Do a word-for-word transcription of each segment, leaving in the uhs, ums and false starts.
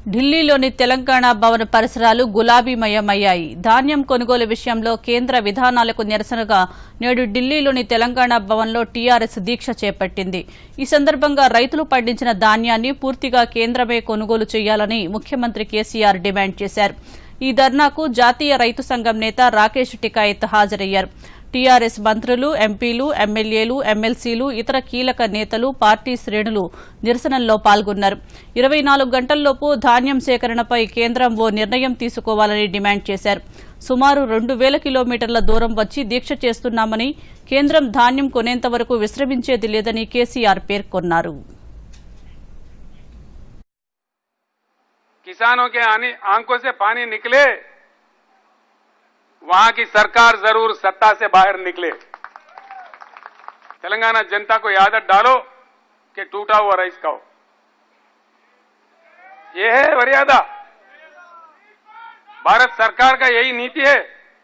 ఢిల్లీలోని తెలంగాణ భవన్ పరిసరాలు గులాబీమయమయ్యాయి. ధాన్యం కొనుగోలు విషయంలో కేంద్ర విధానాలకు నిరసనగా నేడు ఢిల్లీలోని తెలంగాణ భవన్లో టీఆర్ఎస్ దీక్ష చేపట్టింది. ఈ సందర్భంగా రైతులు పండించిన ధాన్యాన్ని పూర్తిగా కేంద్రమే కొనుగోలు చేయాలని ముఖ్యమంత్రి కేసీఆర్ డిమాండ్ చేశారు. ఈ ధర్నాకు జాతీయ రైతు సంఘం నేత రాకేష్ టికాయత్ హాజరయ్యారు. టీఆర్ఎస్ మంత్రులు, ఎంపీలు, ఎమ్మెల్యేలు, ఎమ్మెల్సీలు, ఇతర కీలక నేతలు, పార్టీ శ్రేణులు నిరసనల్లో పాల్గొన్నారు. ఇరవై నాలుగు గంటల్లోపు ధాన్యం సేకరణపై కేంద్రం ఓ నిర్ణయం తీసుకోవాలని డిమాండ్ చేశారు. సుమారు రెండు వేల కిలోమీటర్ల దూరం వచ్చి దీక్ష చేస్తున్నామని, కేంద్రం ధాన్యం కొనేంత వరకు విశ్రమించేది లేదని కేసీఆర్ పేర్కొన్నారు. किसानों के आंखों से पानी निकले, वहां की सरकार जरूर सत्ता से बाहर निकले। तेलंगाना जनता को ये आदत डालो कि टूटा हुआ राइस खाओ, ये है मर्यादा। भारत सरकार का यही नीति है।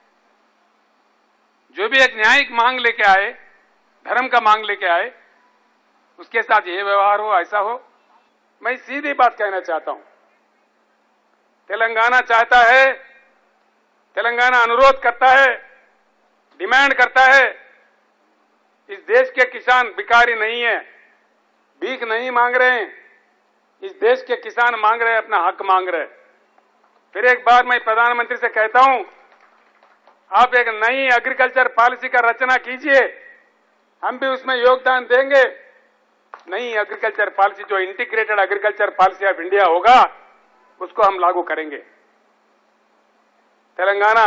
जो भी एक न्यायिक मांग लेके आए, धर्म का मांग लेके आए, उसके साथ ये व्यवहार हो, ऐसा हो। मैं सीधी बात कहना चाहता हूं, तेलंगाना चाहता है, तेलंगाना अनुरोध करता है, डिमांड करता है, इस देश के किसान भिखारी नहीं है, भीख नहीं मांग रहे हैं। इस देश के किसान मांग रहे हैं, अपना हक मांग रहे हैं। फिर एक बार मैं प्रधानमंत्री से कहता हूं, आप एक नई एग्रीकल्चर पॉलिसी का रचना कीजिए, हम भी उसमें योगदान देंगे। नई एग्रीकल्चर पॉलिसी जो integrated agriculture policy of India होगा, उसको हम लागू करेंगे। तेलंगाना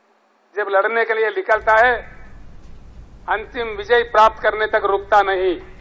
जब लड़ने के लिए निकलता है, अंतिम विजय प्राप्त करने तक रुकता नहीं।